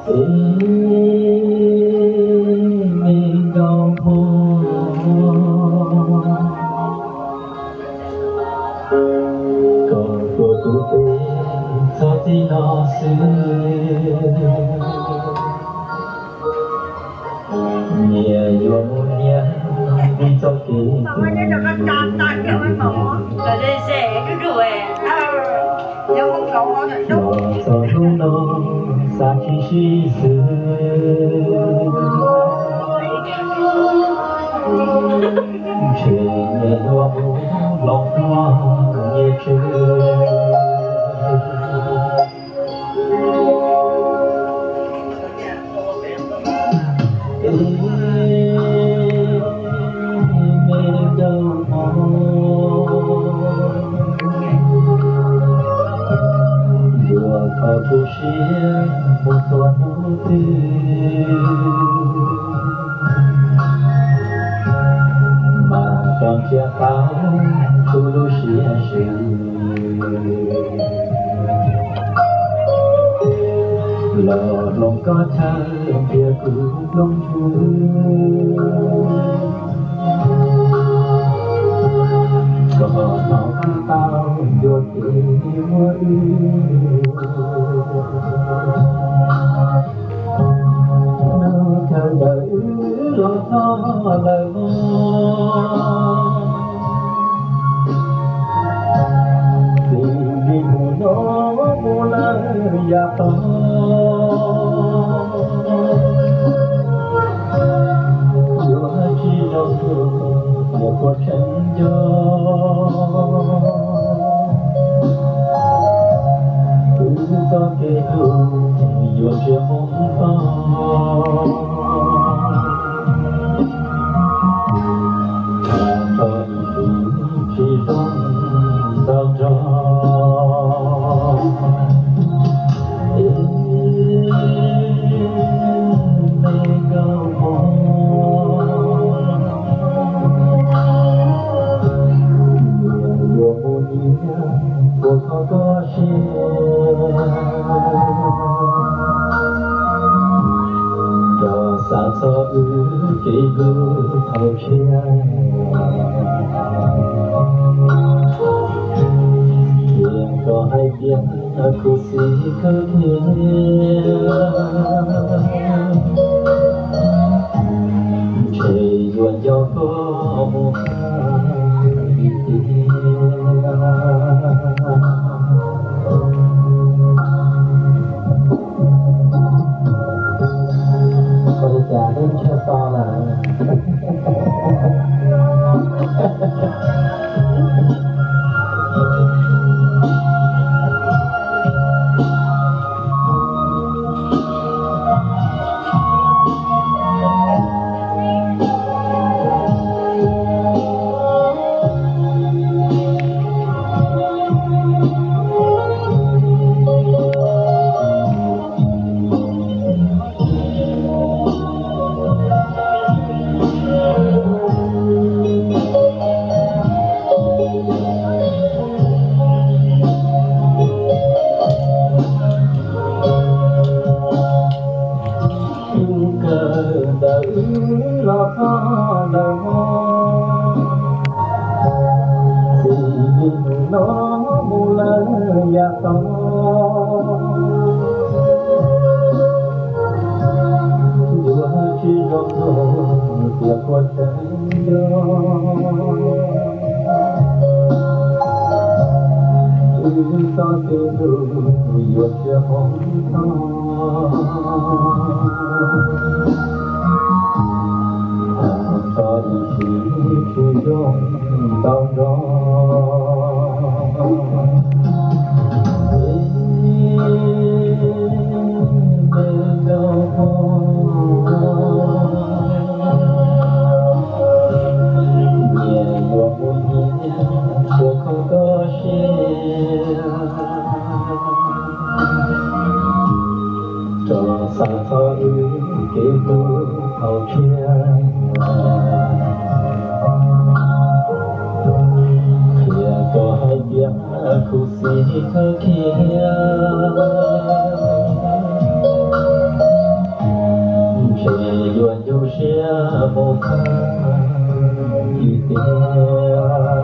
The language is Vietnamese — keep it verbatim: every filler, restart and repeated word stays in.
mình đau còn của tôi tên cho gì nó xưa nhẹ nhõm nhẹ đi cho kỹ sao mà nó nó tràn tràn kiểu mấy mỏ rồi đây rẻ cái rủi nếu không cậu nó lại đúng cho lúc nó xa chi chi xưa trời nhẹ nhõm lòng hoa nhẹ trời ở phố xưa một tuần vô tư mà còn chưa pháo thu đôi xưa sự lỡ lòng có thơ kia cứ lòng chú có nó không tao vô tình mua nó theo đời lo nó lời vì vì mù nó mù lời ya to dù chỉ đâu một cuộc tranh có kẻ thù dù chưa không có làm cho ý chỉ giống đau rõ xa xó ư kỹ gư thầu chia hiện có hai tiếng aku si cơ kia trời luôn cho có một già đến chưa to là lo có đầu thì nó mù lơ ya to dù chỉ rong rong việc qua trái gió cứ to từ từ dù chưa không to có ý chí chỉ giống đau đó bên đâu nhẹ nhõm vui nhẹ cuộc không có chia cho xa xó ư kể vô hậu chia có hai tiếng aku si cơ kia 愿有些不堪一点。